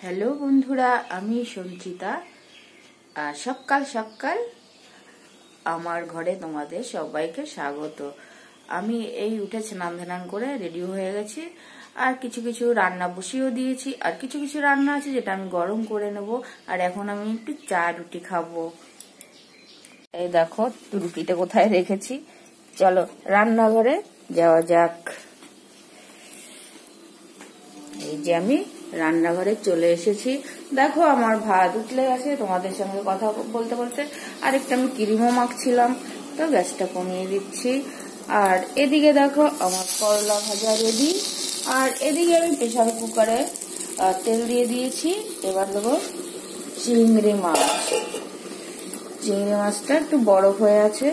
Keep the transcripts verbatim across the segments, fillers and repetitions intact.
Hello বন্ধুরা, আমি সঞ্চিতা। সকাল সকাল আমার ঘরে তোমাদের সবাইকে স্বাগত। আমি এই উঠে স্নান ধান করে রেডি হয়ে গেছি, আর কিছু কিছু রান্না বসিয়েও দিয়েছি, আর কিছু কিছু রান্না আছে যেটা আমি গরম করে নেব। আর এখন আমি একটু চা রুটি খাবো। এই দেখো রুটিটা কোথায় রেখেছি, চলো রান্নাঘরে যাওয়া যাক। এই যে আমি রান্নাঘরে চলে এসেছি। দেখো আমার ভাত উঠলে গেছে তোমাদের সঙ্গে কথা বলতে বলতে। আর একটু আমি ক্রিমও মাখছিলাম, তো গ্যাসটা কমিয়ে দিচ্ছি। আর এদিকে দেখো আমার করলা ভাজা রেডি। আর এদিকে আমি প্রেসার কুকারে তেল দিয়ে দিয়েছি। এবার দেবো চিংড়ি মাছ। চিংড়ি মাছটা একটু বরফ হয়ে আছে,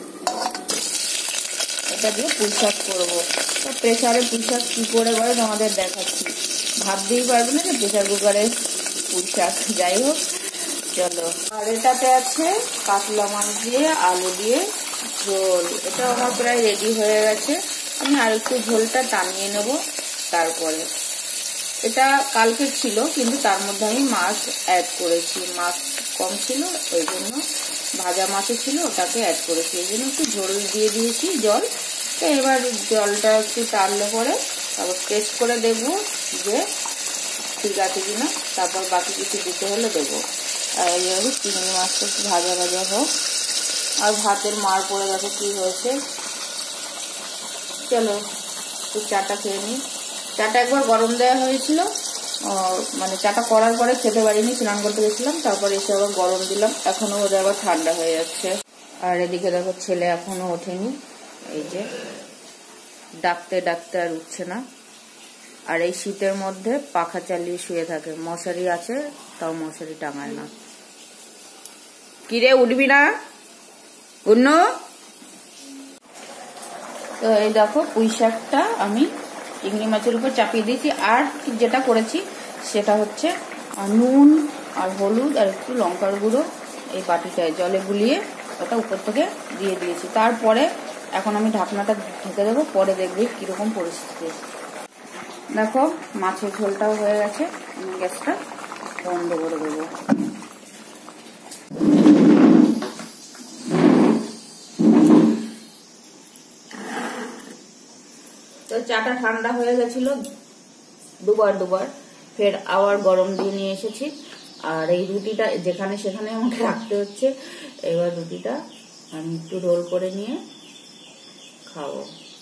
এটা দিয়ে পুঁই শাক করবো। তো প্রেসারে পুঁই শাক কি করে করে তোমাদের দেখাচ্ছি। ভাবতেই পারবে না যে প্রেসার কুকারে পুঁই শাক। যাই হোক চলো। আর এটাতে আছে কাতলা মাছ দিয়ে আলু দিয়ে ঝোল। এটা আমার প্রায় রেডি হয়ে গেছে। আমি আর একটু ঝোলটা টানিয়ে নেব। তারপরে এটা কালকে ছিল, কিন্তু তার মধ্যে আমি মাছ অ্যাড করেছি। মাছ কম ছিল, ওই জন্য ভাজা মাছও ছিল, ওটাকে অ্যাড করেছি। এই জন্য একটু ঝোল দিয়ে দিয়েছি জল। তো এবার জলটা একটু টানলে পরে তারপর টেস্ট করে দেখবো যে ঠিক আছে কিনা, তারপর বাকি কিছু দিতে হলে দেবো। আর এইভাবে চিংড়ি মাছটা একটু ভাজা ভাজা হোক। আর ভাতের মার পড়ে দেখো কি হয়েছে। চলো একটু চাটা খেয়ে নিই। চাটা একবার গরম দেওয়া হয়েছিল, মানে চাটা করার পরে খেতে পারিনি, স্নান করতে গেছিলাম, তারপরে এসে আবার গরম দিলাম। এখনো বোধহয় আবার ঠান্ডা হয়ে যাচ্ছে। আর এদিকে দেখো ছেলে এখনো ওঠেনি, এই যে ডাকতে ডাকতে আর উঠছে না। আর এই শীতের মধ্যে পাখা চালিয়ে শুয়ে থাকে। মশারি আছে, তাও মশারি টাঙায় না। কিরে উঠবি না গুন্নু? তো এই দেখো পুঁই শাকটা আমি চিংড়ি মাছের উপর চাপিয়ে দিয়েছি। আর যেটা করেছি সেটা হচ্ছে নুন আর হলুদ আর একটু লঙ্কার গুঁড়ো এই বাটিটায় জলে গুলিয়ে ওটা উপর থেকে দিয়ে দিয়েছি। তারপরে এখন আমি ঢাকনাটা ঢেকে দেবো, পরে দেখবি কিরকম পরিস্থিতি। দেখো মাছের ঝোলটাও হয়ে গেছে, গ্যাসটা বন্ধ করে দেবো। তো চাটা ঠান্ডা হয়ে গেছিল দুবার দুবার, ফের আবার গরম দিয়ে নিয়ে এসেছি। আর এই রুটিটা যেখানে সেখানে আমাকে রাখতে হচ্ছে। এবার রুটিটা আমি একটু রোল করে নিয়ে খাবো।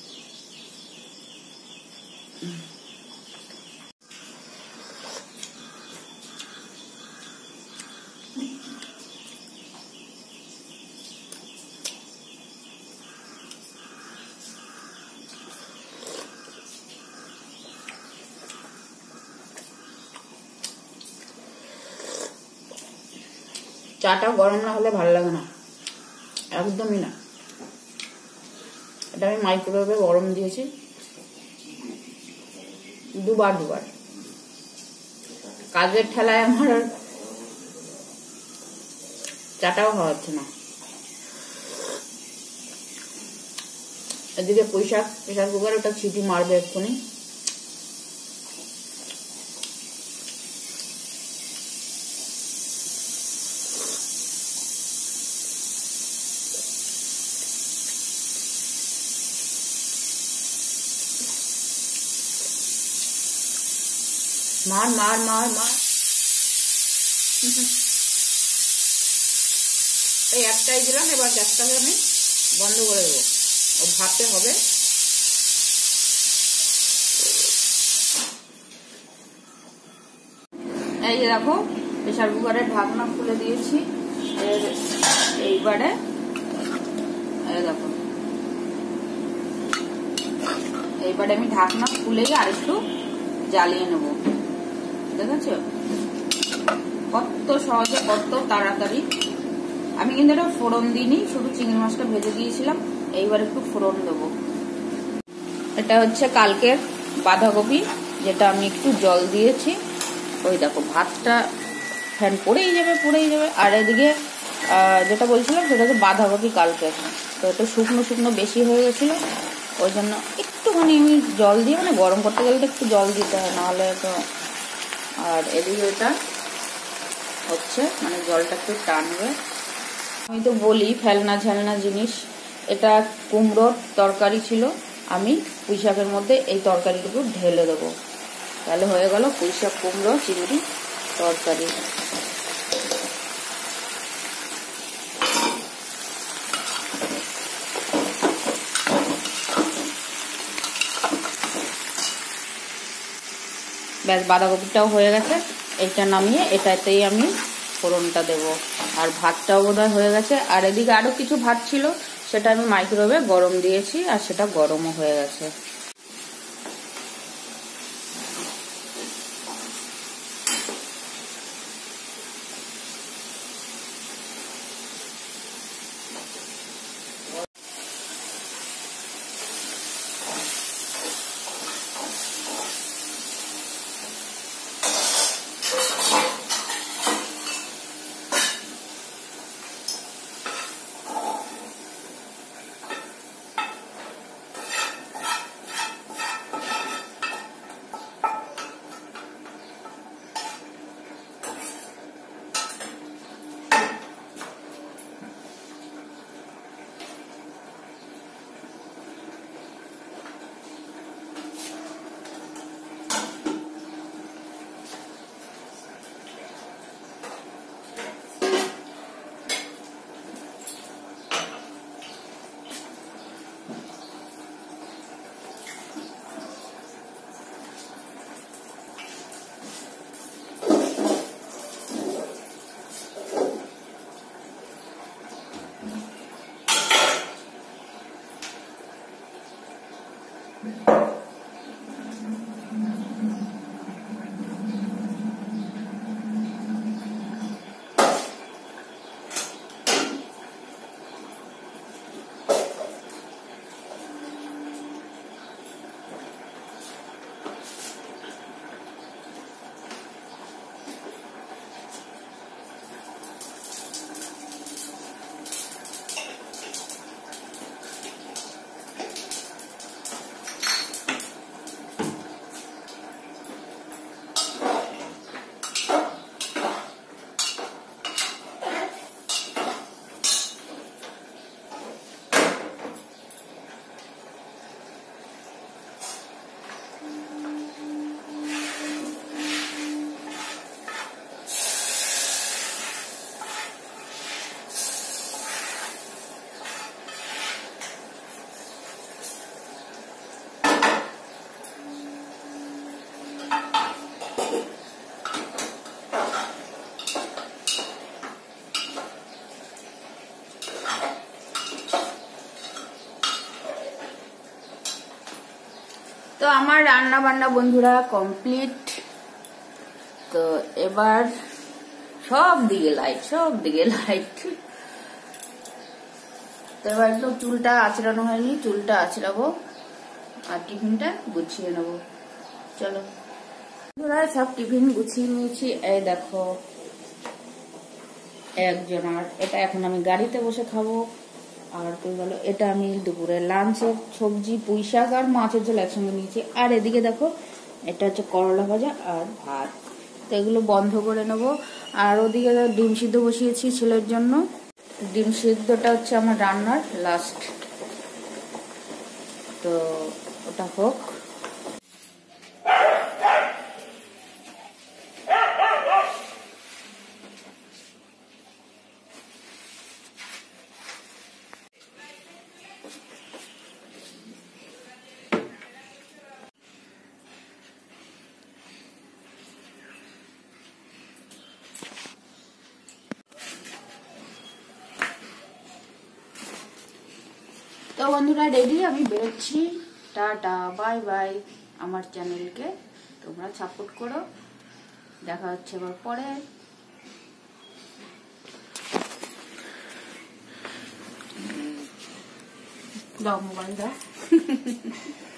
চাটা গরম না হলে ভালো লাগে না, একদমই না। এটা আমি মাইক্রোওয়েভে গরম দিয়েছি দুবার দুবার। কাজের ঠেলায় আমার চাটাও খাওয়াচ্ছে না। এদিকে পুঁই শাক প্রেসার কুকার, ওটা সিটি মারবে এক্ষুনি। মার মার মার মার এই একটাই দিলাম। এবার গ্যাসটাকে আমি বন্ধ করে দেবো, ও ভাবতে হবে। এই যে দেখো প্রেসার কুকারের ঢাকনা খুলে দিয়েছি। এইবারে দেখো, এইবারে আমি ঢাকনা খুলেই আর একটু জ্বালিয়ে নেব। দেখেছো কত সহজে, কত তাড়াতাড়ি। আমি কিন্তু এটা ফোড়ন দিইনি, শুধু চিংড়ি মাছটা ভেজে দিয়েছিলাম। এইবার একটু ফোড়ন দেবো। এটা হচ্ছে কালকের বাঁধাকপি, যেটা আমি একটু জল দিয়েছি। ওই দেখো ভাতটা ফ্যান পড়েই যাবে পড়েই যাবে। আর এদিকে যেটা বলছিলাম সেটা হচ্ছে বাঁধাকপি কালকে, তো এটা শুকনো শুকনো বেশি হয়ে গেছিলো, ওই জন্য একটুখানি আমি জল দিয়ে, মানে গরম করতে গেলে একটু জল দিতে হয়, নাহলে তো আর এদিকে এটা হচ্ছে মানে জলটা একটু টানবে। আমি তো বলি ফেলনা ঝালনা জিনিস, এটা কুমড়োর তরকারি ছিল, আমি পুঁই শাকের মধ্যে এই তরকারিটুকু ঢেলে দেবো, তাহলে হয়ে গেল পুঁই শাক কুমড়ো চিংড়ি তরকারি। ব্যাস বাঁধাকপিটাও হয়ে গেছে, এইটা নামিয়ে এটাতেই আমি ফোড়নটা দেব। আর ভাতটাও বোধহয় হয়ে গেছে। আর এদিকে আরও কিছু ভাত ছিল, সেটা আমি মাইক্রোওয়েভে গরম দিয়েছি আর সেটা গরমও হয়ে গেছে। তো আমার রান্না বান্না বন্ধুরা কমপ্লিট। তো এবার সব দিকে লাইট, সব দিকে লাইট। তো এবার একদম চুলটা আঁচড়ানো হয়নি, চুলটা আঁচড়াবো আর টিফিনটা গুছিয়ে নেবো। চলো বন্ধুরা, সব টিফিন গুছিয়ে নিয়েছি। এই দেখো একজন, আর এটা এখন আমি গাড়িতে বসে খাবো। আর তো গেল এটা আমি দুপুরে লাঞ্চের সবজি পুঁই শাক আর মাছের ঝোল একসঙ্গে নিয়েছি। আর এদিকে দেখো এটা হচ্ছে করলা ভাজা আর ভাত। তো এগুলো বন্ধ করে নেবো। আর ওদিকে ডিম সিদ্ধ বসিয়েছি ছেলের জন্য। ডিম সিদ্ধটা হচ্ছে আমার রান্নার লাস্ট, তো ওটা হোক। তো বন্ধুরা রেডি, আমি বেরোচ্ছি। Tata bye bye. আমার চ্যানেলকে তোমরা সাপোর্ট করো। দেখা হচ্ছে এবার পরে। দাও মোবাইল দাও।